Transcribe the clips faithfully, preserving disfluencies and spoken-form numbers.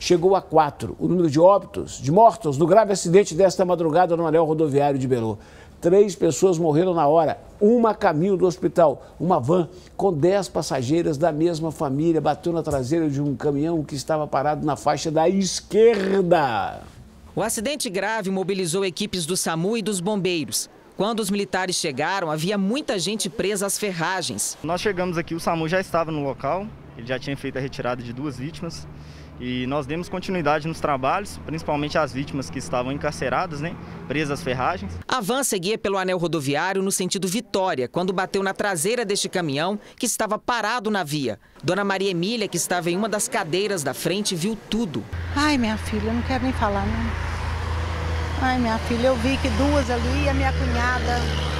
chegou a quatro. O número de óbitos, de mortos, no grave acidente desta madrugada no anel rodoviário de Belu. Três pessoas morreram na hora, uma a caminho do hospital. Uma van com dez passageiras da mesma família bateu na traseira de um caminhão que estava parado na faixa da esquerda. O acidente grave mobilizou equipes do SAMU e dos bombeiros. Quando os militares chegaram, havia muita gente presa às ferragens. Nós chegamos aqui, o SAMU já estava no local, ele já tinha feito a retirada de duas vítimas. E nós demos continuidade nos trabalhos, principalmente as vítimas que estavam encarceradas, né, presas às ferragens. A van seguia pelo anel rodoviário no sentido Vitória, quando bateu na traseira deste caminhão que estava parado na via. Dona Maria Emília, que estava em uma das cadeiras da frente, viu tudo. Ai, minha filha, eu não quero nem falar, não. Ai, minha filha, eu vi que duas ali e a minha cunhada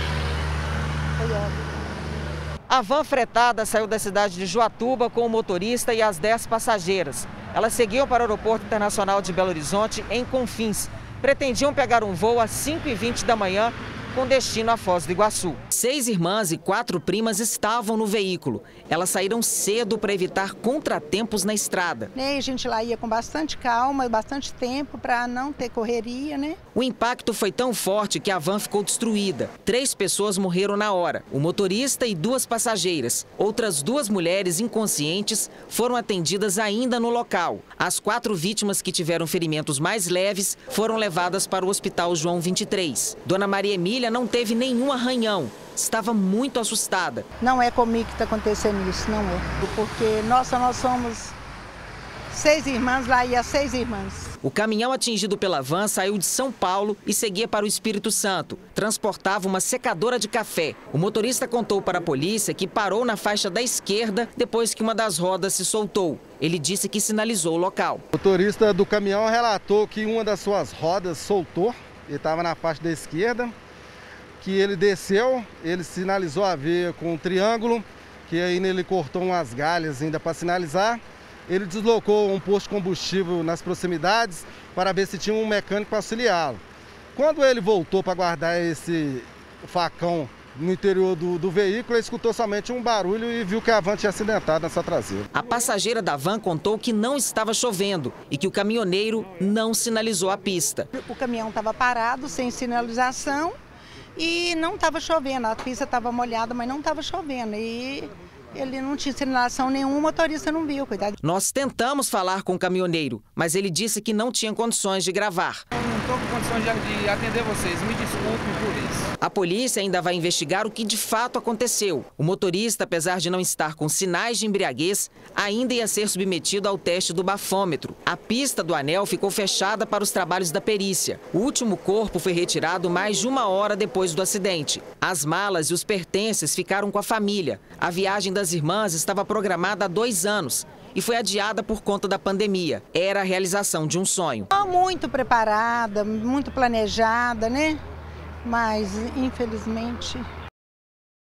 foi óbvio. A van fretada saiu da cidade de Joatuba com o motorista e as dez passageiras. Elas seguiam para o Aeroporto Internacional de Belo Horizonte, em Confins. Pretendiam pegar um voo às cinco e vinte da manhã, com destino a Foz do Iguaçu. Seis irmãs e quatro primas estavam no veículo. Elas saíram cedo para evitar contratempos na estrada. A gente lá ia com bastante calma, bastante tempo para não ter correria, né? O impacto foi tão forte que a van ficou destruída. Três pessoas morreram na hora, o motorista e duas passageiras. Outras duas mulheres inconscientes foram atendidas ainda no local. As quatro vítimas que tiveram ferimentos mais leves foram levadas para o Hospital João vinte e três. Dona Maria Emília não teve nenhum arranhão. Estava muito assustada. Não é comigo que está acontecendo isso, não é. Porque, nossa, nós somos seis irmãs, lá ia seis irmãs. O caminhão atingido pela van saiu de São Paulo e seguia para o Espírito Santo. Transportava uma secadora de café. O motorista contou para a polícia que parou na faixa da esquerda depois que uma das rodas se soltou. Ele disse que sinalizou o local. O motorista do caminhão relatou que uma das suas rodas soltou. Ele estava na faixa da esquerda. Que ele desceu, ele sinalizou a via com um triângulo, que aí ele cortou umas galhas ainda para sinalizar. Ele deslocou um posto de combustível nas proximidades para ver se tinha um mecânico para auxiliá-lo. Quando ele voltou para guardar esse facão no interior do, do veículo, ele escutou somente um barulho e viu que a van tinha acidentado nessa traseira. A passageira da van contou que não estava chovendo e que o caminhoneiro não sinalizou a pista. O caminhão estava parado, sem sinalização. E não estava chovendo, a pista estava molhada, mas não estava chovendo. E ele não tinha sinalização nenhuma, o motorista não viu, cuidado. Nós tentamos falar com o caminhoneiro, mas ele disse que não tinha condições de gravar. Eu não estou com condições de atender vocês, me desculpe por isso. A polícia ainda vai investigar o que de fato aconteceu. O motorista, apesar de não estar com sinais de embriaguez, ainda ia ser submetido ao teste do bafômetro. A pista do anel ficou fechada para os trabalhos da perícia. O último corpo foi retirado mais de uma hora depois do acidente. As malas e os pertences ficaram com a família. A viagem das irmãs estava programada há dois anos e foi adiada por conta da pandemia. Era a realização de um sonho. Muito preparada, muito planejada, né? Mas, infelizmente,